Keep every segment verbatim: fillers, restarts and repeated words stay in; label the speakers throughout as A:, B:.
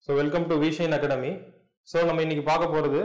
A: So welcome to Vishain Academy. So நம்ம இன்னைக்கு பார்க்க போறது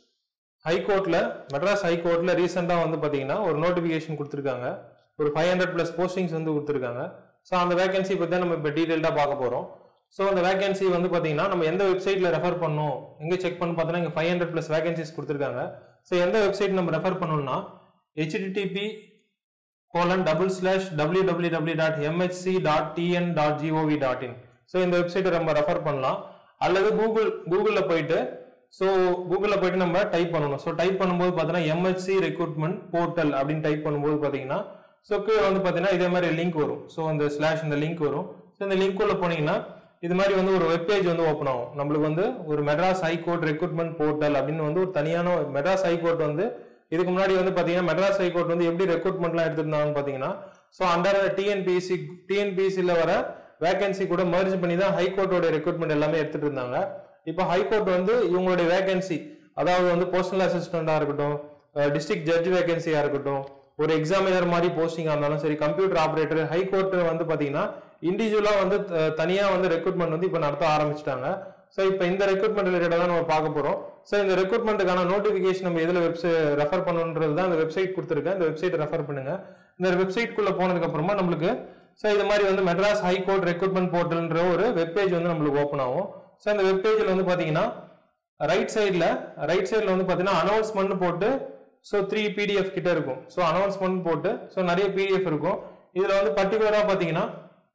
A: ஹை கோர்ட்ல மெட்ராஸ் ஹை கோர்ட்ல ரீசெண்டா வந்து பாத்தீங்கன்னா ஒரு நோட்டிபிகேஷன் கொடுத்திருக்காங்க. ஒரு five hundred plus போஸ்டிங்ஸ் வந்து கொடுத்திருக்காங்க. சோ அந்த வேகன்சி பத்தி நம்ம இப்ப டீடைலா பார்க்க போறோம். சோ அந்த வேகன்சி வந்து பாத்தீங்கன்னா நம்ம எந்த வெப்சைட்ல ரெஃபர் பண்ணனும் எங்க செக் பண்ணி பார்த்தா இங்க five hundred plus வேகன்சிஸ் கொடுத்திருக்காங்க. சோ எந்த வெப்சைட் நம்ம ரெஃபர் பண்ணனும்னா h t t p colon double slash w w w dot m h c dot t n dot gov dot in. So இந்த வெப்சைட்டை நம்ம ரெஃபர் பண்ணலாம். அல்லது கூகுள் கூகுள்ல போயிட்டு சோ கூகுள்ல போயிட்டு நம்ம டைப் பண்ணனும். சோ டைப் பண்ணும்போது பார்த்தா M H C Recruitment Portal அப்படினு டைப் பண்ணும்போது பாத்தீங்கன்னா சோ கீழ வந்து பாத்தீங்கன்னா இதே மாதிரி லிங்க் வரும். சோ அந்த ஸ்லாஷ் இந்த லிங்க் வரும். சோ இந்த லிங்க் உள்ள போனீங்கன்னா இது மாதிரி வந்து ஒரு வெப் பேஜ் வந்து ஓபன் ஆகும். நமக்கு வந்து ஒரு Madras high court recruitment portal அப்படினு வந்து ஒரு தனியான மெட்ராஸ் ஹை கோர்ட் வந்து இதுக்கு முன்னாடி வந்து பாத்தீங்கன்னா மெட்ராஸ் ஹை கோர்ட் வந்து எப்படி ரெக்ரூட்மென்ட்லாம் எடுத்துட்டாங்கன்னு பாத்தீங்கன்னா so under T N P S C T N P S C ல வர வேகன்சி கூட மர்ஜ் பண்ணி தான் ஹை கோர்ட்டோட ரெக்ரூட்மென்ட் எல்லாமே எடுத்துட்டு இருந்தாங்க. இப்போ ஹை கோர்ட் வந்து இவங்களுடைய வேகன்சி அதாவது வந்து பர்சனல் அசிஸ்டண்டா இருக்கட்டும், டிஸ்ட்ரிக்ட் ஜட்ஜ் வேகன்சியா இருக்கட்டும், ஒரு எக்ஸாமினர் மாதிரி போஸ்டிங்கா இருந்தாலும் சரி, கம்ப்யூட்டர் ஆபரேட்டர், ஹை கோர்ட் வந்து பாத்தீங்கன்னா இண்டிவிஜுவலா வந்து தனியா வந்து ரெக்ரூட்மெண்ட் வந்து இப்ப நடத்த ஆரம்பிச்சிட்டாங்க. சோ இப்போ இந்த ரெக்ரூட்மெண்ட் ரிலேட்டடா தான் நம்ம பார்க்க போறோம். சோ இந்த ரெக்ரூட்மெண்ட்டுக்கான நோட்டிபிகேஷன் நம்ம எதுல வெப்சைட் ரெஃபர் பண்ணணும்ன்றது தான் இந்த வெப்சைட் கொடுத்துருக்கேன். இந்த வெப்சைட் ரெஃபர் பண்ணுங்க. இந்த வெப்சைட் குள்ள போனதுக்கு அப்புறமா நம்மளுக்கு சோ இது மாதிரி வந்து மெட்ராஸ் ஹை கோர்ட் ரெக்ரூட்மென்ட் போர்ட்டல்ன்ற ஒரு வெப் பேஜ் வந்து நமக்கு ஓபன் ஆகும். சோ அந்த வெப் பேஜ்ல வந்து பாத்தீங்கன்னா ரைட் சைடுல ரைட் சைடுல வந்து பாத்தீங்கன்னா அனௌன்ஸ்மென்ட் போட்டு so three P D F கிட்ட இருக்கும். சோ அனௌன்ஸ்மென்ட் போட்டு சோ நிறைய P D F இருக்கும். இதுல வந்து பர்టిక్యులரா பாத்தீங்கன்னா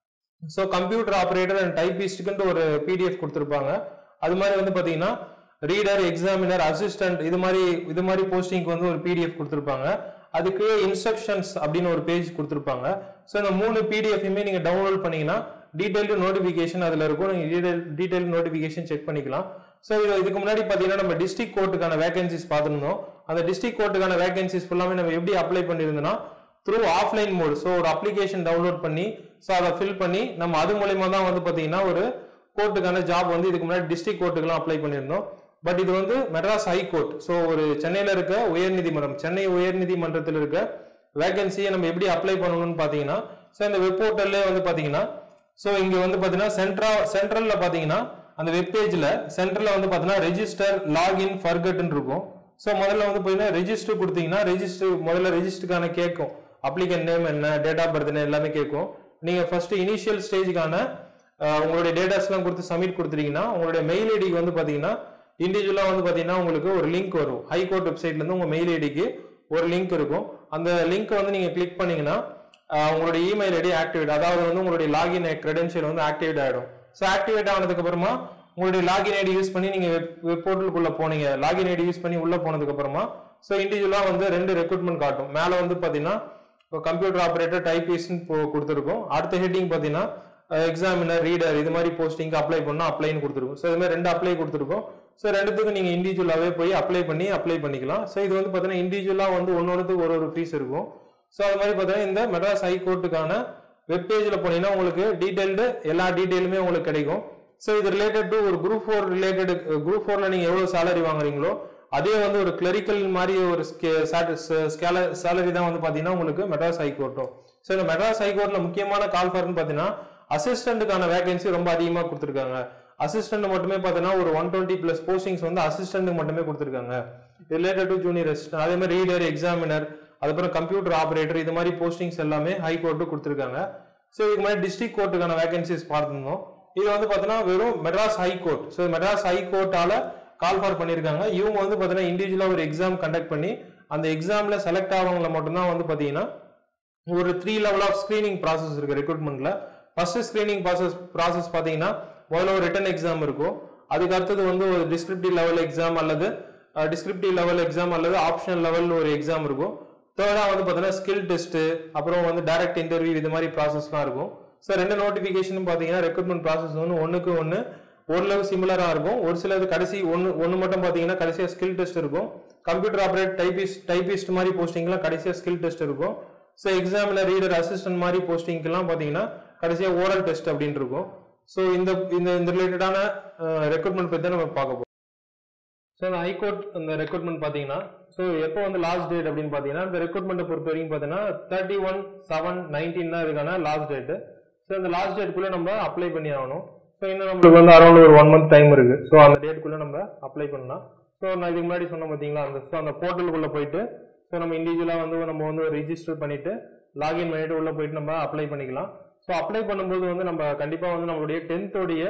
A: சோ கம்ப்யூட்டர் ஆபரேட்டர் அண்ட் டைபிஸ்ட்க்கு ஒரு P D F கொடுத்திருப்பாங்க. அது மாதிரி வந்து பாத்தீங்கன்னா ரீடர், எக்ஸாமினர், அசிஸ்டன்ட் இது மாதிரி இது மாதிரி போஸ்டிங்க்கு வந்து ஒரு P D F கொடுத்திருப்பாங்க. அதுக்கு இன்ஸ்ட்ரக்ஷன்ஸ் அப்படின்னு ஒரு பேஜ் கொடுத்திருப்பாங்க. சோ இந்த மூணு P D F-யுமே நீங்க டவுன்லோட் பண்ணீங்கன்னா டீடைல்டு நோட்டிபிகேஷன் அதுல இருக்கும். நீங்க டீடைல் டீடைல் நோட்டிபிகேஷன் செக் பண்ணிக்கலாம். சோ இதுக்கு முன்னாடி பாத்தீங்கன்னா நம்ம டிஸ்ட்ரிக்ட் கோர்ட்டுக்கான வேகன்சிஸ் பார்த்திருந்தோம். அந்த டிஸ்ட்ரிக்ட் கோர்ட்டுக்கான வேகன்சிஸ் ஃபுல்லாமே நம்ம எப்படி அப்ளை பண்ணிருந்தோம்னா த்ரூ ஆஃப்லைன் மோட். சோ ஒரு அப்ளிகேஷன் டவுன்லோட் பண்ணி சோ அதை ஃபில் பண்ணி நம்ம அது மூலமா தான் வந்து பாத்தீங்கன்னா ஒரு கோர்ட்டுக்கான ஜாப் வந்து இதுக்கு முன்னாடி டிஸ்ட்ரிக்ட் கோர்ட்டுக்குலாம் அப்ளை பண்ணிருந்தோம். பட் இது வந்து மெட்ராஸ் ஹை கோர்ட். சோ ஒரு சென்னையில இருக்க உயர்நீதிமன்றம், சென்னை உயர்நீதிமன்றத்தில் இருக்க வேகன்சியை நம்ம எப்படி அப்ளை பண்ணணும்னு பாத்தீங்கன்னா சோ இந்த வெப் போர்ட்டல்ல வந்து பாத்தீங்கன்னா சோ இங்க வந்து பாத்தீங்கன்னா சென்ட்ரா சென்ட்ரல்ல பாத்தீங்கன்னா அந்த வெப் பேஜ்ல சென்ட்ரல்ல வந்து பாத்தீங்கன்னா ரெஜிஸ்டர், லாகின், ஃபர்கட்னு இருக்கும். சோ முதல்ல வந்து பாத்தீங்கன்னா ரெஜிஸ்டர் கொடுத்தீங்கன்னா ரெஜிஸ்டர் முதல்ல ரெஜிஸ்டருக்கான கேட்கும். அப்ளிகன்ட் நேம் என்ன, டேட் ஆஃப் பர்த் என்ன எல்லாமே கேட்கும். நீங்க ஃபர்ஸ்ட் இனிஷியல் ஸ்டேஜ்க்கான உங்களுடைய டேட்டாஸ் எல்லாம் கொடுத்து சப்மிட் கொடுத்துட்டீங்கன்னா உங்களுடைய மெயில் ஐடிக்கு வந்து பாத்தீங்கன்னா இண்டிவிஜுவலா வந்து பாத்தீங்கன்னா உங்களுக்கு ஒரு லிங்க் வரும். ஹை கோர்ட் வெப்சைட்ல இருந்து உங்க மெயில் ஐடிக்கு ஒரு லிங்க் இருக்கும். அந்த லிங்க் வந்து நீங்க கிளிக் பண்ணீங்கன்னா உங்களுடைய இமெயில் ஐடி ஆக்டிவேட், அதாவது வந்து உங்களுடைய லாகின் கிரெடென்ஷியல் வந்து ஆக்டிவேட் ஆயிடும். ஸோ ஆக்டிவேட் ஆனதுக்கு அப்புறமா உங்களுடைய லாகின் ஐடி யூஸ் பண்ணி நீங்க வெப் போர்ட்டலுக்குள்ள போனீங்க. லாகின் ஐடி யூஸ் பண்ணி உள்ள போனதுக்கு அப்புறமா ஸோ இண்டிவிஜுவலா வந்து ரெண்டு ரெக்ரூட்மெண்ட் காட்டும். மேல வந்து பாத்தீங்கன்னா கம்ப்யூட்டர் ஆபரேட்டர், டைபிஸ்ட் கொடுத்துருக்கும். அடுத்த ஹெட்டிங் பாத்தீங்கன்னா எக்ஸாமினர், ரீடர் இது மாதிரி போஸ்டிங் அப்ளை பண்ணா அப்ளைன்னு கொடுத்துருக்கும். ஸோ இது மாதிரி ரெண்டு அப்ளை கொடுத்துருக்கோம். ஸோ ரெண்டுத்துக்கும் நீங்க இண்டிவிஜுவலாவே போய் அப்ளை பண்ணி அப்ளை பண்ணிக்கலாம். ஸோ இது வந்து பாத்தீங்கன்னா இண்டிவிஜுவலா வந்து ஒன்னொன்னுக்கு ஒரு ஒரு ஃபீஸ் இருக்கும். ஸோ அது மாதிரி பாத்தீங்கன்னா இந்த மெட்ராஸ் ஹை கோர்ட்டுக்கான வெப் பேஜ்ல போனீங்கன்னா உங்களுக்கு டீடைல்டு எல்லா டீடைலுமே உங்களுக்கு கிடைக்கும். ஸோ இது ரிலேட்டட் டு ஒரு குரூப் ஃபோர் ரிலேட்டட் குரூப் ஃபோர்ல நீங்க எவ்வளவு சேலரி வாங்குறீங்களோ அதே வந்து ஒரு கிளரிக்கல் மாதிரி ஒரு சேலரி தான் வந்து பாத்தீங்கன்னா உங்களுக்கு மெட்ராஸ் ஹை கோர்ட்டும். ஸோ இந்த மெட்ராஸ் ஹை கோர்ட்ல முக்கியமான கால் ஃபார்ம்னு பாத்தீங்கன்னா அசிஸ்டன்ட்டுக்கான வேகன்சி ரொம்ப அதிகமா கொடுத்துருக்காங்க. அசிஸ்டன்ட் மட்டுமே பாத்தீங்கன்னா ஒரு ஒன் டுவெண்ட்டி பிளஸ் போஸ்டிங்ஸ் வந்து அசிஸ்டன்ட் மட்டுமே கொடுத்துருக்காங்க. ரிலேட்டட் டு ஜூனியர் அசிஸ்டன்ட், அதே மாதிரி ரீடர், எக்ஸாமினர், அதுக்கப்புறம் கம்ப்யூட்டர் ஆபரேட்டர் இது மாதிரி போஸ்டிங்ஸ் எல்லாமே ஹை கோர்ட்டு கொடுத்துருக்காங்க. ஸோ இதுக்கு மாதிரி டிஸ்ட்ரிக்ட் கோர்ட்டுக்கான வேகன்சிஸ் பார்த்துருந்தோம். இது வந்து பாத்தீங்கன்னா வெறும் Madras high court. So Madras high கோர்ட்டால கால் ஃபார் பண்ணிருக்காங்க. இவங்க வந்து பாத்தீங்கன்னா இண்டிவிஜுவலா ஒரு எக்ஸாம் கண்டக்ட் பண்ணி அந்த எக்ஸாம்ல செலக்ட் ஆகவங்களை மட்டும்தான் வந்து பாத்தீங்கன்னா ஒரு three level of screening process இருக்கு ரெக்ரூட்மெண்ட்ல. ஃபர்ஸ்ட் ஸ்கிரீனிங் ப்ராசஸ் ப்ராசஸ் பாத்தீங்கன்னா முதல்ல ஒரு ரிட்டன் எக்ஸாம் இருக்கும். அதுக்கு அடுத்தது வந்து ஒரு டிஸ்கிரிப்டிவ் லெவல் எக்ஸாம் அல்லது டிஸ்கிரிப்டிவ் லெவல் எக்ஸாம் அல்லது ஆப்ஷனல் லெவல் ஒரு எக்ஸாம் இருக்கும். தேர்டா வந்து பாத்தீங்கன்னா ஸ்கில் டெஸ்ட், அப்புறம் வந்து டைரக்ட் இன்டர்வியூ இது மாதிரி ப்ராசஸ்லாம் இருக்கும். ஸோ ரெண்டு நோட்டிபிகேஷனும் பாத்தீங்கன்னா ரெக்ரூட்மெண்ட் ப்ராசஸ் வந்து ஒன்னுக்கு ஒன்னு ஓரளவு சிமிலரா இருக்கும். ஒரு சிலது கடைசி ஒன்னு ஒன்னு மட்டும் பாத்தீங்கன்னா கடைசியா ஸ்கில் டெஸ்ட் இருக்கும். கம்ப்யூட்டர் ஆபரேட் டைபிஸ்ட் டைபிஸ்ட் மாதிரி போஸ்டிங்லாம் கடைசியா ஸ்கில் டெஸ்ட் இருக்கும். ஸோ எக்ஸாமினர், ரீடர், அசிஸ்டன்ட் மாதிரி போஸ்டிங்லாம் பாத்தீங்கன்னா கடைசியா ஓரல் டெஸ்ட் அப்படின்னு இருக்கும். ஸோ இந்த இந்த ரிலேட்டடான ரெக்ரூட்மெண்ட் பத்தி தான் நம்ம பார்க்க போறோம். ஸோ இந்த ஹைகோர்ட் இந்த ரெக்ரூட்மெண்ட் பாத்தீங்கன்னா ஸோ எப்போ வந்து லாஸ்ட் டேட் அப்படின்னு பாத்தீங்கன்னா இந்த ரெக்ரூட்மெண்ட்டை பொறுத்த வரைக்கும் பாத்தீங்கன்னா தேர்ட்டி ஒன் செவன் நைன்டீன் தான் இதுக்கான லாஸ்ட் டேட். ஸோ இந்த லாஸ்ட் டேட்குள்ள நம்ம அப்ளை பண்ணி ஆகணும். ஸோ இன்னும் நம்மளுக்கு வந்து அரௌண்ட் ஒரு ஒன் மந்த் டைம் இருக்குது. ஸோ அந்த டேட்டுக்குள்ளே நம்ம அப்ளை பண்ணலாம். ஸோ நான் இதுக்கு முன்னாடி சொன்னேன் பார்த்தீங்களா, அந்த ஸோ அந்த போர்ட்டலுக்குள்ளே போயிட்டு ஸோ நம்ம இண்டிவிஜுவலாக வந்து நம்ம வந்து ரிஜிஸ்டர் பண்ணிவிட்டு லாகின் பண்ணிவிட்டு உள்ளே போயிட்டு நம்ம அப்ளை பண்ணிக்கலாம். ஸோ அப்ளை பண்ணும்போது வந்து நம்ம கண்டிப்பாக வந்து நம்மளுடைய டென்த்தோடைய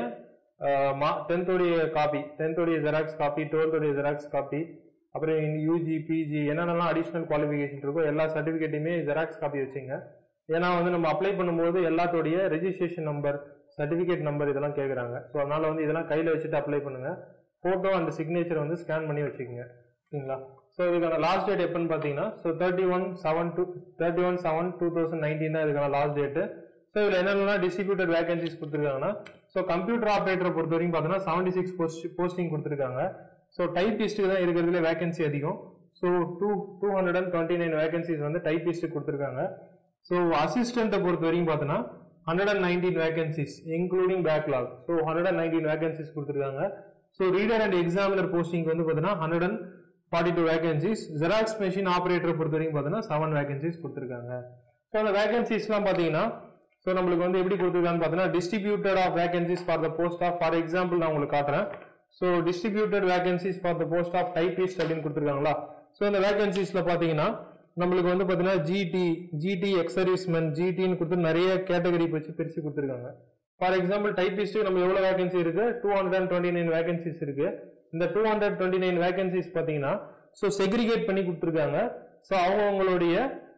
A: மா டென்த்தோடைய காப்பி, டென்த்தோடைய ஜெராக்ஸ் காப்பி, டுவெல்த்தோடைய ஜெராக்ஸ் காப்பி, அப்புறம் யூஜி பிஜி என்னென்னலாம் அடிஷ்னல் குவாலிஃபிகேஷன் இருக்கோ எல்லா சர்டிஃபிகேட்டையுமே ஜெராக்ஸ் காப்பி வச்சுங்க. ஏன்னா வந்து நம்ம அப்ளை பண்ணும்போது எல்லாத்தோடைய ரெஜிஸ்ட்ரேஷன் நம்பர், சர்டிஃபிகேட் நம்பர் இதெல்லாம் கேட்குறாங்க. ஸோ அதனால் வந்து இதெல்லாம் கையில் வச்சுட்டு அப்ளை பண்ணுங்கள். ஃபோட்டோ அண்ட் சிக்னேச்சர் வந்து ஸ்கேன் பண்ணி வச்சுக்கோங்க. ஓகேங்களா? ஸோ இதுக்கான லாஸ்ட் டேட் எப்போன்னு பார்த்தீங்கன்னா so thirty one seven two thirty one seven two thousand nineteen தான் இதுக்கான லாஸ்ட் டேட்டு. ஸோ இதில் என்னென்னா டிஸ்ட்ரிபியூட்டட் வேகன்சிஸ் கொடுத்துருக்காங்கன்னா ஸோ கம்ப்யூட்டர் ஆப்ரேட்டரை பொறுத்த வரைக்கும் பார்த்தீங்கன்னா செவன்டி சிக்ஸ் போஸ்ட் போஸ்டிங் கொடுத்துருக்காங்க. ஸோ டைப்பிஸ்ட்டுக்கு தான் இருக்கிறதுல வேகன்சி அதிகம். So two two hundred and twenty nine vacancies வந்து டைப்பிஸ்ட்டுக்கு கொடுத்துருக்காங்க. ஸோ அசிஸ்டண்ட்டை பொறுத்த வரைக்கும் பார்த்தோன்னா hundred and nineteen vacancies including backlog. So hundred and nineteen vacancies கொடுத்துருக்காங்க. So reader and examiner posting வந்து பார்த்தீங்கன்னா hundred and forty two vacancies. Xerox machine ஆப்ரேட்டரை பொறுத்த வரைக்கும் பார்த்தீங்கன்னா செவன் வேகன்சிஸ் கொடுத்துருக்காங்க. ஸோ அந்த வேகன்சிஸ்லாம் பார்த்தீங்கன்னா ஸோ நம்மளுக்கு வந்து எப்படி கொடுத்துருக்கான்னு பார்த்தீங்கன்னா distributed of vacancies for the post of for example நான் உங்களுக்கு காட்டுறேன். So distributed vacancies for the post of typist அப்படின்னு கொடுத்துருக்காங்களா. ஸோ இந்த வேகன்சிஸில் பார்த்தீங்கன்னா நம்மளுக்கு வந்து பார்த்தீங்கன்னா ஜிடி, ஜிடி எக்ஸ் சர்வீஸ்மென், ஜிடின்னு கொடுத்து நிறைய கேட்டகரி வச்சு பிரித்து கொடுத்துருக்காங்க. ஃபார் எக்ஸாம்பிள் டைப்பிஸ்ட்டு நம்ம எவ்வளோ வேகன்சி இருக்குது, two hundred and twenty nine vacancies இருக்குது. இந்த two hundred twenty nine vacancies பார்த்தீங்கன்னா ஸோ செக்ரிகேட் பண்ணி கொடுத்துருக்காங்க. ஸோ அவங்கவுங்களுடைய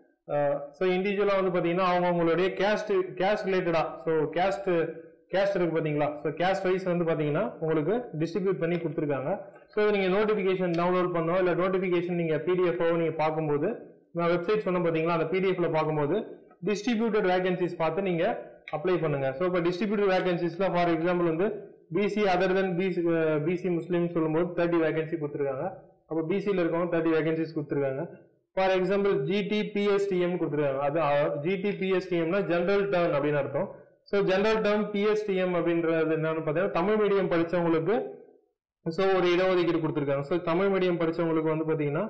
A: ஸோ இண்டிவிஜுவலாக வந்து பார்த்தீங்கன்னா அவங்கவுங்களுடைய கேஸ்ட் கேஸ்ட் ரிலேட்டடாக ஸோ கேஸ்ட் கேஸ்ட் இருக்குது பார்த்தீங்களா. ஸோ கேஸ்ட் வைஸ் வந்து பார்த்தீங்கன்னா உங்களுக்கு டிஸ்ட்ரிபியூட் பண்ணி கொடுத்துருக்காங்க. ஸோ நீங்கள் நோட்டிஃபிகேஷன் டவுன்லோட் பண்ணோம் இல்லை நோட்டிஃபிகேஷன் நீங்கள் பிடிஎஃபோ நீங்கள் பார்க்கும்போது நான் வெப்சைட் சொன்ன பார்த்தீங்களா, அந்த பிடிஎஃப்ல பார்க்கும்போது டிஸ்ட்ரிபியூட்டட் வேகன்சிஸ் பார்த்து நீங்கள் அப்ளை பண்ணுங்க. ஸோ இப்போ டிஸ்ட்ரிபியூட்டட் வேகன்சிஸ்ல ஃபார் எக்ஸாம்பிள் வந்து BC other then BC BC Muslim சொல்லும்போது தேர்ட்டி வேகன்சி கொடுத்துருக்காங்க. அப்போ பிசியில் இருக்கவங்க தேர்ட்டி வேகன்சிஸ் கொடுத்துருக்காங்க. ஃபார் எக்ஸாம்பிள் ஜிடி பிஎஸ்டிஎம் கொடுத்துருக்காங்க. அது ஜிடி பிஎஸ்டிஎம்னா ஜென்ரல் டர்ன் அப்படின்னு அர்த்தம். ஸோ ஜென்ரல் டர்ம் பிஎஸ்டிஎம் அப்படின்றது என்னன்னு பார்த்தீங்கன்னா தமிழ் மீடியம் படித்தவங்களுக்கு ஸோ ஒரு இடஒதுக்கீடு கொடுத்துருக்காங்க. ஸோ தமிழ் மீடியம் படித்தவங்களுக்கு வந்து பார்த்தீங்கன்னா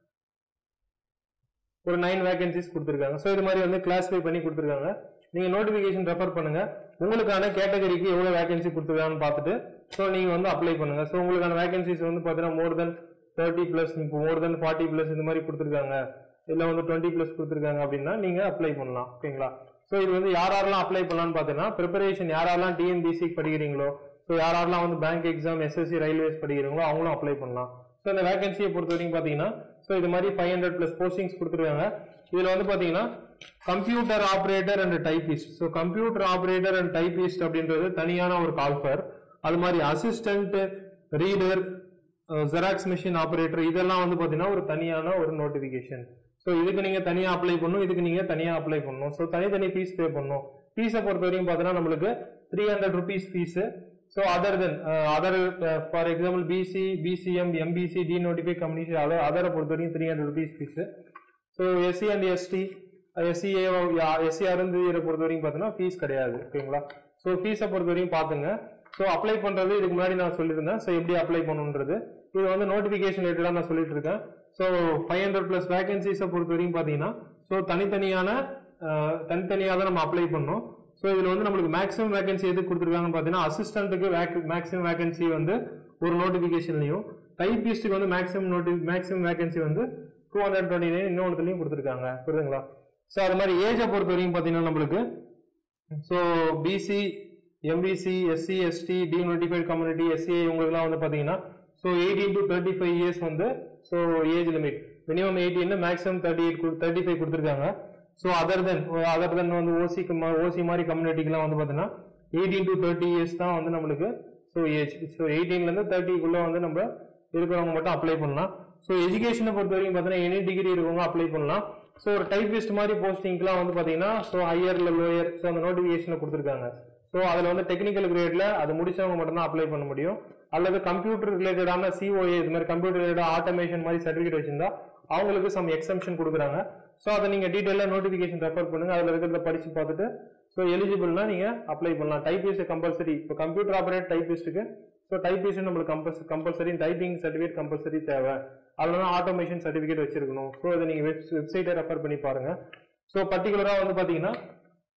A: ஒரு நைன் வேகன்சிஸ் கொடுத்துருக்காங்க. ஸோ இது மாதிரி வந்து கிளாஸிஃபை பண்ணி கொடுத்துருக்காங்க. நீங்கள் நோட்டிஃபிகேஷன் ரெஃபர் பண்ணுங்க. உங்களுக்கான கேட்டகரிக்கு எவ்வளோ வேகன்சி கொடுத்துருக்காங்கன்னு பார்த்துட்டு ஸோ நீங்கள் வந்து அப்ளை பண்ணுங்க. ஸோ உங்களுக்கான வேகன்சிஸ் வந்து பார்த்தீங்கன்னா மோர் தென் தேர்ட்டி பிளஸ் இப்போ மோர் தென் ஃபார்ட்டி பிளஸ் இந்த மாதிரி கொடுத்துருக்காங்க, இல்லை வந்து டுவெண்ட்டி பிளஸ் கொடுத்துருக்காங்க அப்படின்னா நீங்கள் அப்ளை பண்ணலாம். ஓகேங்களா? ஸோ இது வந்து யாரெல்லாம் அப்ளை பண்ணலாம்னு பார்த்தீங்கன்னா ப்ரிப்பரேஷன் யாரெல்லாம் டிஎன்பிஎஸ்சி படிக்கிறீங்களோ, ஸோ யாரெல்லாம் வந்து பேங்க் எக்ஸாம், எஸ்எஸ்சி, ரயில்வேஸ் படிக்கிறீங்களோ அவங்களும் அப்ளை பண்ணலாம். ஸோ இந்த வேகன்சியை பொறுத்த வரைக்கும் பார்த்தீங்கன்னா ஸோ இது மாதிரி ஃபைவ் ஹண்ட்ரட் பிளஸ் போஸ்டிங்ஸ் கொடுத்துருக்காங்க. இதில் வந்து பார்த்தீங்கன்னா computer operator and typist. So computer operator and typist அப்படின்றது தனியான ஒரு கால்ஃபர். அது மாதிரி assistant, reader, xerox machine operator இதெல்லாம் வந்து பார்த்தீங்கன்னா ஒரு தனியான ஒரு நோட்டிஃபிகேஷன். ஸோ இதுக்கு நீங்கள் தனியாக அப்ளை பண்ணணும், இதுக்கு நீங்கள் தனியாக அப்ளை பண்ணணும். ஸோ தனித்தனி ஃபீஸ் பே பண்ணணும். ஃபீஸை பொறுத்த வரைக்கும் பார்த்தீங்கன்னா நம்மளுக்கு three hundred rupees fees. So other then other for example BC, BCM, MBC, D notify companies அதை அதரை பொறுத்த வரைக்கும் three hundred rupees fees. So SC and ST, SCA, SC அருந்தியரை பொறுத்த வரைக்கும் பார்த்தீங்கன்னா ஃபீஸ் கிடையாது. ஓகேங்களா? ஸோ ஃபீஸை பொறுத்த வரைக்கும் பார்த்துங்க. ஸோ அப்ளை பண்ணுறது இதுக்கு முன்னாடி நான் சொல்லியிருந்தேன். ஸோ எப்படி அப்ளை பண்ணணுன்றது இது வந்து நோட்டிஃபிகேஷன் ரிலேட்டடாக நான் சொல்லிட்டு இருக்கேன். ஸோ ஃபைவ் ஹண்ட்ரட் ப்ளஸ் வேகன்சிஸை பொறுத்த வரைக்கும் பார்த்தீங்கன்னா ஸோ தனித்தனியான தனித்தனியாக தான் நம்ம அப்ளை பண்ணோம். ஸோ இதில் வந்து நம்மளுக்கு மேக்ஸிமம் வேகன்சி எதுக்கு கொடுத்துருக்காங்கன்னு பார்த்தீங்கன்னா அசிஸ்டண்ட்டுக்கு வேக் மேக்ஸிமம் வேகன்சி வந்து ஒரு நோட்டிஃபிகேஷன்லையும், டைப்பிஸ்ட்டுக்கு வந்து மேக்ஸிமம் நோட்டி மேக்ஸிமம் வேகன்சி வந்து டூ ஹண்ட்ரட் டுவெண்ட்டி நைன் இன்னொன்றுலையும் கொடுத்துருக்காங்க. புரியுதுங்களா? ஸோ அது மாதிரி ஏஜை பொறுத்த வரைக்கும் பார்த்தீங்கன்னா நம்மளுக்கு so BC, MBC, SC, ST, D notified community, SCI இவங்களுக்குலாம் வந்து பார்த்தீங்கன்னா so eighteen to thirty five years வந்து so age limit minimum eighteen, maximum thirty eight thirty five கொடுத்துருக்காங்க. So other then other then வந்து ஓசிக்கு ஓசி மாதிரி கம்யூனிட்டிக்கெலாம் வந்து பார்த்தீங்கன்னா எயிட்டீன் டு தேர்ட்டி இயர்ஸ் தான் வந்து நம்மளுக்கு ஸோ ஏஜ். ஸோ எயிட்டீன்லேருந்து தேர்ட்டிக்குள்ளே வந்து நம்ம இருக்கிறவங்க மட்டும் அப்ளை பண்ணலாம். ஸோ எஜுகேஷனை பொறுத்த வரைக்கும் பார்த்தீங்கன்னா எனி டிகிரி இருக்கவங்க அப்ளை பண்ணலாம். ஸோ ஒரு டைப்பிஸ்ட் மாதிரி போஸ்டிங்க்குலாம் வந்து பார்த்தீங்கன்னா ஸோ ஹையர்ல லோயர் ஸோ அந்த நோட்டிஃபிகேஷனில் கொடுத்துருக்காங்க. ஸோ அதில் வந்து டெக்னிக்கல் கிரேடில் அது முடிச்சவங்க மட்டும்தான் அப்ளை பண்ண முடியும். அல்லது கம்ப்யூட்டர் ரிலேட்டடான சிஓஏ இது மாதிரி கம்ப்யூட்டர் ரிலேட்டட் ஆட்டோமேஷன் மாதிரி சர்டிஃபிகேட் வச்சிருந்தா அவங்களுக்கு சம் எக்ஸம்ஷன் கொடுக்குறாங்க. ஸோ அதை நீங்கள் டீட்டெயிலாக நோட்டிஃபிகேஷன் ரெஃபர் பண்ணுங்க. அதில் இருக்கிறத படித்து பார்த்துட்டு ஸோ எலிஜிபிள்னா நீங்கள் அப்ளை பண்ணலாம். Typist compulsory. இப்போ கம்ப்யூட்டர் ஆப்ரேட் டைப்பிஸ்ட்டுக்கு ஸோ டைப்பிஸ்ட் நம்மளுக்கு கம்பல்ஸ் கம்பல்சரி டைப்பிங் சர்டிஃபிகேட் கம்பல்சரி தேவை. அதெல்லாம் ஆட்டோமேஷன் சர்டிஃபிகேட் வச்சிருக்கணும். ஸோ இதை நீங்கள் வெப் வெப்சைட்டை ரெஃபர் பண்ணி பாருங்க. ஸோ பர்டிகுலராக வந்து பார்த்தீங்கன்னா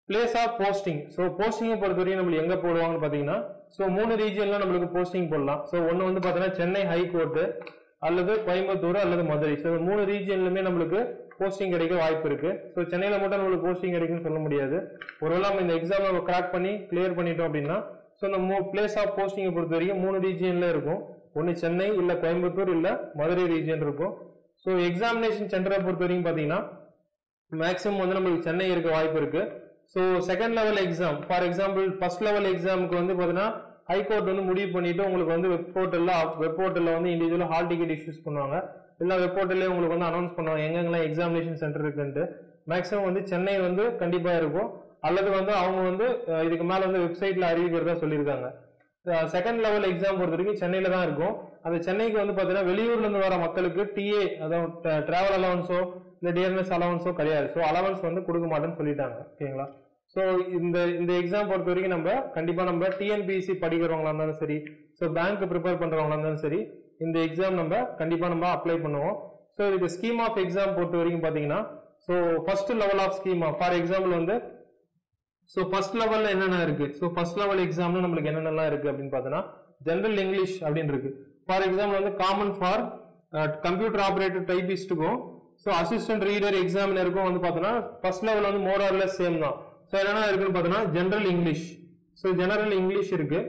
A: பிளேஸ் ஆஃப் போஸ்டிங். ஸோ போஸ்டிங்கை பொறுத்தவரைக்கும் நம்மளுக்கு எங்க போடுவாங்கன்னு பாத்தீங்கன்னா, ஸோ மூணு ரீஜியன்ல நம்மளுக்கு போஸ்டிங் போடலாம். ஸோ ஒன்னு வந்து பாத்தீங்கன்னா சென்னை ஹைகோர்ட் அல்லது கோயம்புத்தூர் அல்லது மதுரை. ஸோ மூணு ரீஜியன்லுமே நம்மளுக்கு போஸ்டிங் கிடைக்க வாய்ப்பு இருக்கு. ஸோ சென்னையில மட்டும் நம்மளுக்கு போஸ்டிங் கிடைக்குன்னு சொல்ல முடியாது. ஒருவேளை நம்ம இந்த எக்ஸாம் நம்ம கிராக் பண்ணி கிளியர் பண்ணிட்டோம் அப்படின்னா, ஸோ நம்ம பிளேஸ் ஆஃப் போஸ்டிங்கை பொறுத்த வரைக்கும் மூணு ரீஜியன்ல இருக்கும். ஒன்னு சென்னை இல்ல கோயம்புத்தூர் இல்ல மதுரை ரீஜியன் இருக்கும். ஸோ எக்ஸாமினேஷன் சென்டரை பொறுத்த வரைக்கும் பாத்தீங்கன்னா மேக்ஸிமம் வந்து நம்மளுக்கு சென்னை இருக்க வாய்ப்பு இருக்கு. So second level exam for example first level எக்ஸாமுக்கு வந்து பாத்தீங்கன்னா ஹைகோர்ட் வந்து முடிவு பண்ணிட்டு உங்களுக்கு வந்து வெப் போர்ட்டல்ல வெப் போர்ட்டல்ல வந்து இண்டிவிஜுவல் ஹால் டிக்கெட் இஷ்யூஸ் பண்ணுவாங்க. இல்ல வெப் போர்ட்டல்லே உங்களுக்கு வந்து அனௌன்ஸ் பண்ணுவாங்க எங்கெங்கெல்லாம் எக்ஸாமினேஷன் சென்டர் இருக்குன்ட்டு. மேக்ஸிமம் வந்து சென்னை வந்து கண்டிப்பா இருக்கும், அல்லது வந்து அவங்க வந்து இதுக்கு மேல வந்து வெப்சைட்ல அறிவிக்கிறதா சொல்லியிருக்காங்க. செகண்ட் லெவல் எக்ஸாம் பொறுத்த வரைக்கும் சென்னையில தான் இருக்கும். அந்த சென்னைக்கு வந்து பாத்தீங்கன்னா வெளியூர்ல இருந்து வர மக்களுக்கு டிஏ அதாவது டிராவல் அலவன்ஸோ இல்ல டிஎன்எஸ் அலவன்ஸோ கிடையாது. ஸோ அலவன்ஸ் வந்து கொடுக்க மாட்டேன்னு சொல்லிட்டாங்க. ஓகேங்களா? ஸோ இந்த இந்த எக்ஸாம் பொறுத்த வரைக்கும் நம்ம கண்டிப்பா நம்ம டிஎன்பிஎஸ்சி படிக்கிறவங்களா இருந்தாலும் சரி, ஸோ பேங்க் ப்ரிப்பேர் பண்றவங்களா இருந்தாலும் சரி, இந்த எக்ஸாம் நம்ம கண்டிப்பா நம்ம அப்ளை பண்ணுவோம். ஸோ இதுக்கு ஸ்கீம் ஆஃப் எக்ஸாம் பொறுத்த வரைக்கும் பாத்தீங்கன்னா, so first level of scheme for example வந்து ஸோ ஃபர்ஸ்ட் லெவல்ல என்னென்ன இருக்கு, ஸோ ஃபர்ஸ்ட் லெவல் எக்ஸாம்ல நம்மளுக்கு என்னென்னலாம் இருக்கு அப்படின்னு பார்த்தோன்னா, ஜெனரல் இங்கிலீஷ் அப்படின்னு இருக்கு. ஃபார் எக்ஸாம்பிள் வந்து காமன் ஃபார் கம்ப்யூட்டர் ஆபரேட்டர் டைபிஸ்டுக்கும் ஸோ அசிஸ்டன்ட் ரீடர் எக்ஸாமினருக்கும் வந்து பார்த்தோன்னா ஃபர்ஸ்ட் லெவல் வந்து மோர் ஆர் லெஸ் சேம் தான். ஸோ என்னென்ன இருக்குன்னு பார்த்தோன்னா general English. So general English இருக்கு.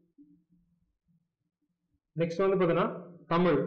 A: நெக்ஸ்ட் வந்து பார்த்தோன்னா தமிழ்,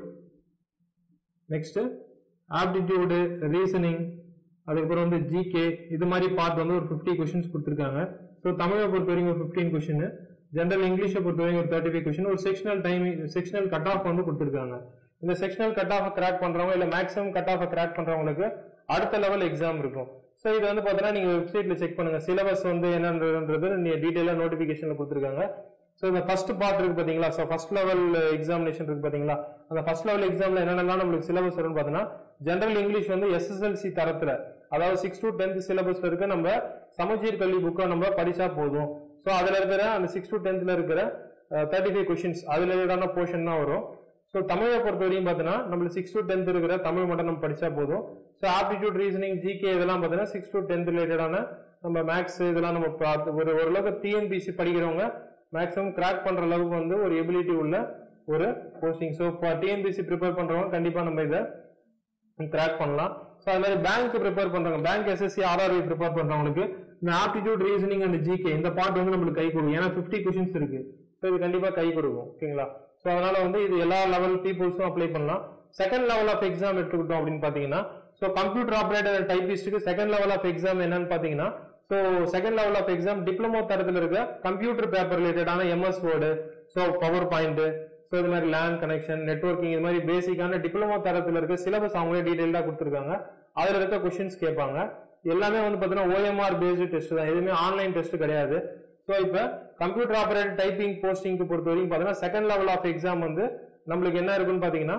A: நெக்ஸ்ட் ஆப்டிடியூடு, ரீசனிங், அதுக்கப்புறம் வந்து ஜிகே, இது மாதிரி பார்ட் வந்து ஒரு ஃபிஃப்டி கொஸ்டின்ஸ் கொடுத்துருக்காங்க. ஸோ தமிழை பொறுத்த வரைக்கும் ஒரு ஃபிஃப்டீன் கொஸ்டின், ஜெனரல் இங்கிலீஷை பொறுத்த வரைக்கும் ஒரு தேர்ட்டி ஃபைவ் கொஸ்டின், ஒரு sectional time sectional cut off வந்து கொடுத்துருக்காங்க. இந்த செக்ஷனல் கட் ஆஃப் கிராக் பண்றவங்க இல்ல மேக்ஸிமம் கட் ஆஃப் கிராக் பண்றவங்களுக்கு அடுத்த லெவல் எக்ஸாம் இருக்கும். ஸோ இது வந்து பார்த்தீங்கன்னா நீங்க வெப்சைட்ல செக் பண்ணுங்க, சிலபஸ் வந்து என்னன்றது நீங்க டீடைலா நோட்டிபிகேஷன்ல கொடுத்துருக்காங்க. ஸோ இந்த ஃபர்ஸ்ட் பார்ட் இருக்கு பாத்தீங்களா, ஸோ ஃபர்ஸ்ட் லெவல் எக்ஸாமினேஷன் இருக்கு பாத்தீங்களா, அந்த ஃபர்ஸ்ட் லெவல் எக்ஸாம்ல என்னென்னலாம் நம்மளுக்கு சிலபஸ் வரும்னு பார்த்தீங்கன்னா, ஜெனரல் இங்கிலீஷ் வந்து எஸ்எஸ்எல்சி தரத்துல அதாவது சிக்ஸ் டு டென்த் சிலபஸ்ல இருக்க நம்ம சமச்சீர் கல்வி புக்கை நம்ம படிச்சா போதும். ஸோ அதுல இருக்கிற அந்த சிக்ஸ் டு டென்த்ல இருக்கிற தேர்ட்டி ஃபைவ் கொஸ்டின்ஸ் அதுல இருக்கிற போர்ஷன் தான் வரும். ஸோ தமிழை பொறுத்த வரையும் பார்த்தீங்கன்னா நம்மளுக்கு சிக்ஸ் டு டென்த் இருக்கிற தமிழ் மட்டும் நம்ம படிச்சா போதும். ஸோ ஆப்டிடியூட், ரீசனிங், ஜிகே இதெல்லாம் பார்த்தீங்கன்னா சிக்ஸ் டு டென்த் ரிலேட்டடான நம்ம மேக்ஸ் இதெல்லாம் நம்ம ஒரு ஓரளவுக்கு டிஎன்பிஎஸ்சி படிக்கிறவங்க மேக்ஸிமம் கிராக் பண்ற அளவுக்கு வந்து ஒரு எபிலிட்டி உள்ள ஒரு போஸ்டிங். ஸோ டிஎன்பிஎஸ்சி ப்ரிப்பேர் பண்றவங்க கண்டிப்பா நம்ம இதை கிராக் பண்ணலாம். ஸோ அது மாதிரி பேங்க் ப்ரிப்பேர் பண்றவங்க, பேங்க் எஸ்எஸ்சி ஆர்ஆர்பி ப்ரிப்பேர் பண்றவங்களுக்கு இந்த ஆப்டிடியூட், ரீசனிங் அண்ட் ஜிகே இந்த பார்ட் வந்து நம்மளுக்கு கை கொடுக்கும். ஏன்னா ஃபிஃப்டி கொஸ்டின்ஸ் இருக்கு. ஸோ இது கண்டிப்பா கை கொடுக்கும். ஓகேங்களா? ஸோ அதனால வந்து இது எல்லா லெவல் பீப்புள்ஸும் அப்ளை பண்ணலாம். செகண்ட் லெவல் ஆஃப் எக்ஸாம் எடுத்துக்கிட்டோம் அப்படின்னு பாத்தீங்கன்னா, ஸோ கம்ப்யூட்டர் ஆபரேட்டர் டைபிஸ்டுக்கு செகண்ட் லெவல் ஆஃப் எக்ஸாம் என்னன்னு பாத்தீங்கன்னா, so second level of exam diploma தரத்தில் இருக்க கம்ப்யூட்டர் பேப்பர் ரிலேட்டடான MS word, so power point, so இது மாதிரி லேண்ட் கனெக்ஷன், நெட்வொர்க்கிங், இது மாதிரி பேசிக்கான டிப்ளமோ தரத்தில் இருக்க சிலபஸ் அவங்களே டீடைல்டா கொடுத்துருக்காங்க. அதுல இருக்க கொஸ்டின்ஸ் கேட்பாங்க. எல்லாமே வந்து பாத்தீங்கன்னா ஓஎம்ஆர் பேஸ்டு டெஸ்ட் தான், எதுவுமே ஆன்லைன் டெஸ்ட் கிடையாது. ஸோ இப்போ கம்ப்யூட்டர் ஆபரேட்டர் டைப்பிங் போஸ்டிங்க்கு பொறுத்த வரைக்கும் பாத்தீங்கன்னா செகண்ட் லெவல் ஆஃப் எக்ஸாம் வந்து நம்மளுக்கு என்ன இருக்குன்னு பாத்தீங்கன்னா,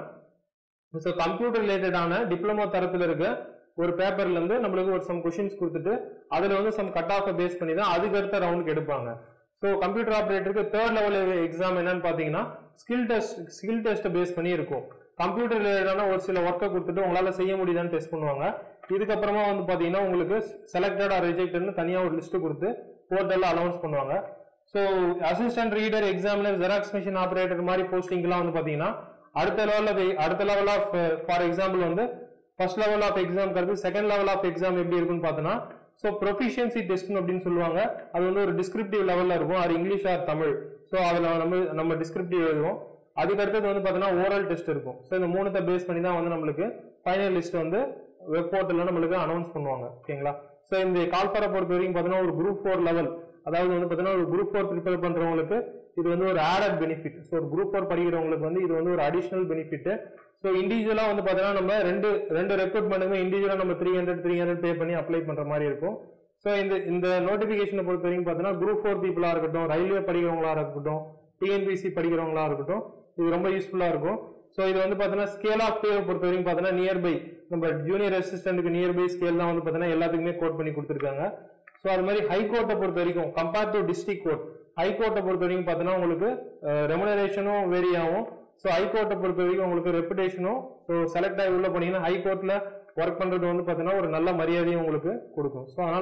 A: ஸோ கம்ப்யூட்டர் ரிலேட்டடான டிப்ளமோ தரத்தில் இருக்க ஒரு பேப்பர்ல இருந்து நம்மளுக்கு ஒரு சம் கொஸ்டின்ஸ் கொடுத்துட்டு அதுல வந்து சம் கட் ஆஃப் பேஸ் பண்ணி தான் அதுக்கு அடுத்த ரவுண்டுக்கு எடுப்பாங்க. ஸோ கம்ப்யூட்டர் ஆபரேட்டருக்கு தேர்ட் லெவல் எக்ஸாம் என்னன்னு பாத்தீங்கன்னா skill test skill test base பண்ணி இருக்கும். கம்ப்யூட்டர் ரிலேட்டடான ஒரு சில ஒர்க்கை கொடுத்துட்டு உங்களால செய்ய முடியுதான்னு டெஸ்ட் பண்ணுவாங்க. இதுக்கப்புறமா வந்து பாத்தீங்கன்னா உங்களுக்கு செலக்டட் ஆர் ரிஜெக்டட்னு தனியா ஒரு லிஸ்ட் கொடுத்து போர்ட்டல்ல அனௌன்ஸ் பண்ணுவாங்க. So assistant reader, examiner, xerox machine operator மாதிரி போஸ்டிங்லாம் வந்து பாத்தீங்கன்னா அடுத்த லெவலில் அடுத்த லெவல் ஆஃப் ஃபார் எக்ஸாம்பிள் வந்து ஃபர்ஸ்ட் லெவல் ஆஃப் எக்ஸாம் கருது செகண்ட் லெவல் ஆஃப் எக்ஸாம் எப்படி இருக்குன்னு பார்த்தோன்னா, ஸோ ப்ரொஃபிஷியன்சி டெஸ்ட் அப்படின்னு சொல்லுவாங்க. அது வந்து ஒரு டிஸ்கிரிப்டிவ் லெவலில் இருக்கும். அது இங்கிலீஷ் ஆர் தமிழ். ஸோ அதில் நம்ம நம்ம டிஸ்கிரிப்டிவ் எழுதுவோம். அதுக்கு அடுத்தது வந்து பார்த்தீங்கன்னா ஓரல் டெஸ்ட் இருக்கும். ஸோ இந்த மூணுத்தை பேஸ் பண்ணி தான் வந்து நம்மளுக்கு ஃபைனல் லிஸ்ட் வந்து வெப் போர்ட்டலில் நம்மளுக்கு அனௌன்ஸ் பண்ணுவாங்க. ஓகேங்களா? ஸோ இந்த கால்ஃபாரை பொறுத்த வரைக்கும் பார்த்தீங்கன்னா ஒரு குரூப் ஃபோர் லெவல், அதாவது வந்து பார்த்தீங்கன்னா ஒரு குரூப் ஃபோர் ப்ரிப்பேர் பண்றவங்களுக்கு இது வந்து ஒரு ஆடட் பெனிஃபிட். ஸோ ஒரு குரூப் ஃபோர் படிக்கிறவங்களுக்கு வந்து இது வந்து ஒரு அடிஷனல் பெனிஃபிட். ஸோ இண்டிவிஜுவலா வந்து பார்த்தீங்கன்னா நம்ம ரெண்டு ரெண்டு ரெக்ரூட்மெண்ட்டுமே இண்டிவிஜுவலா நம்ம three hundred three hundred pay பண்ணி அப்ளை பண்ற மாதிரி இருக்கும். ஸோ இந்த இந்த நோட்டிபிகேஷனை பொறுத்த வரைக்கும் பார்த்தீங்கன்னா குரூப் ஃபோர் பீப்புளா இருக்கட்டும், ரயில்வே படிக்கிறவங்களா இருக்கட்டும், டிஎன்பிஎஸ்சி படிக்கிறவங்களா இருக்கட்டும், இது ரொம்ப யூஸ்ஃபுல்லா இருக்கும். ஸோ இது வந்து பார்த்தீங்கன்னா ஸ்கேல் ஆஃப் பே பொறுத்த வரைக்கும் பார்த்தீங்கன்னா நியர்பை நம்ம ஜூனியர் அசிஸ்டன்ட்டுக்கு நியர்பை ஸ்கேல் தான் வந்து பார்த்தீங்கன்னா எல்லாத்துக்குமே கோட் பண்ணி கொடுத்துருக்காங்க. ஸோ அது மாதிரி ஹைகோர்ட்டை பொறுத்த வரைக்கும் கம்பேர் டு டிஸ்ட்ரிக்ட் கோர்ட், ஹைகோர்ட்டை பொறுத்த வரைக்கும் பார்த்தீங்கன்னா உங்களுக்கு ரெமுனரேஷனும் வேரி ஆகும். ஸோ ஹைகோர்ட்டை பொறுத்த வரைக்கும் உங்களுக்கு ரெப்புடேஷனும், ஸோ செலக்ட் ஆகி உள்ள பண்ணீங்கன்னா ஹைகோர்ட்ல ஒர்க் பண்றது வந்து பார்த்தீங்கன்னா ஒரு நல்ல மரியாதையும் உங்களுக்கு கொடுக்கும். ஸோ அதனால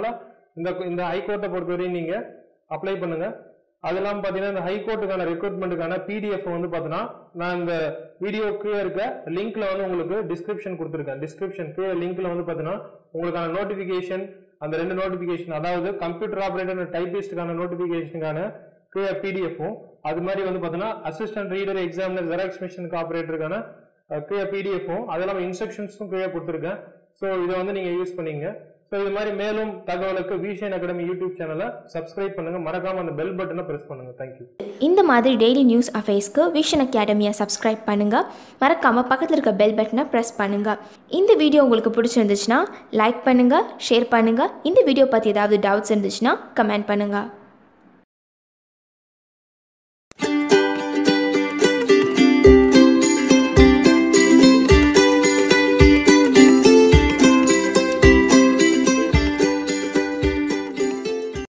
A: இந்த இந்த ஹைகோர்ட்டை பொறுத்தவரையும் நீங்கள் அப்ளை பண்ணுங்கள். அது இல்லாமல் பார்த்தீங்கன்னா இந்த ஹைகோர்ட்டுக்கான ரெக்ரூட்மெண்ட்டுக்கான பிடிஎஃப் வந்து பார்த்தீங்கன்னா நான் இந்த வீடியோ கீழே இருக்க லிங்க்ல வந்து உங்களுக்கு டிஸ்கிரிப்ஷன் கொடுத்துருக்கேன். டிஸ்கிரிப்ஷன் கீழே லிங்க்ல வந்து பார்த்தீங்கன்னா உங்களுக்கான நோட்டிஃபிகேஷன், அந்த ரெண்டு நோட்டிஃபிகேஷன், அதாவது கம்ப்யூட்டர் ஆப்ரேட்டர் டைபிஸ்டுக்கான நோட்டிஃபிகேஷனுக்கான கீழே பிடிஎஃப்பும், அது மாதிரி வந்து பார்த்தீங்கன்னா அசிஸ்டன்ட் ரீடர் எக்ஸாமினர் ஜெராக்ஸ் மிஷினுக்கு ஆப்ரேட்டருக்கான கீழே பிடிஎஃப்பும், அது இல்லாமல் இன்ஸ்ட்ரக்ஷன்ஸும் கீழே கொடுத்துருக்கேன். ஸோ இதை வந்து நீங்கள் யூஸ் பண்ணிங்க. ஸோ இது மாதிரி மேலும் தகவலுக்கு விஷன் அகாடமி யூடியூப் சேனலை சப்ஸ்கிரைப் பண்ணுங்க, மறக்காம அந்த பெல் பட்டனை பிரஸ் பண்ணுங்க. தேங்க்யூ.
B: இந்த மாதிரி டெய்லி நியூஸ் அஃபேர்ஸ்க்கு விஷன் அகாடமியை சப்ஸ்கிரைப் பண்ணுங்க, மறக்காம பக்கத்தில் இருக்க பெல் பட்டனை பிரஸ் பண்ணுங்க. இந்த வீடியோ உங்களுக்கு பிடிச்சிருந்துச்சுன்னா லைக் பண்ணுங்க, ஷேர் பண்ணுங்க. இந்த வீடியோ பற்றி ஏதாவது டவுட்ஸ் இருந்துச்சுன்னா கமெண்ட் பண்ணுங்க.